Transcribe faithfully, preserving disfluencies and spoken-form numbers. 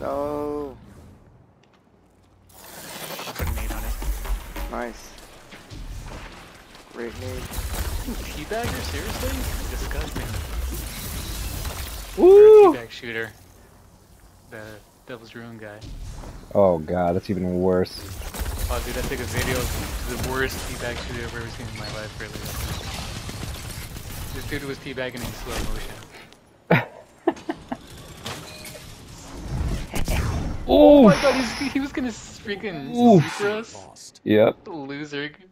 No. Put a nade on it. Nice. Great nade. Teabagger, seriously? Disgusting. Woo! Teabag shooter. The Devil's Ruin guy. Oh god, that's even worse. Oh dude, that's like a video of the worst teabag shooter I've ever seen in my life, really. This dude was teabagging in slow motion. Oh my god, he's, he was gonna freaking super us? Yep. Loser.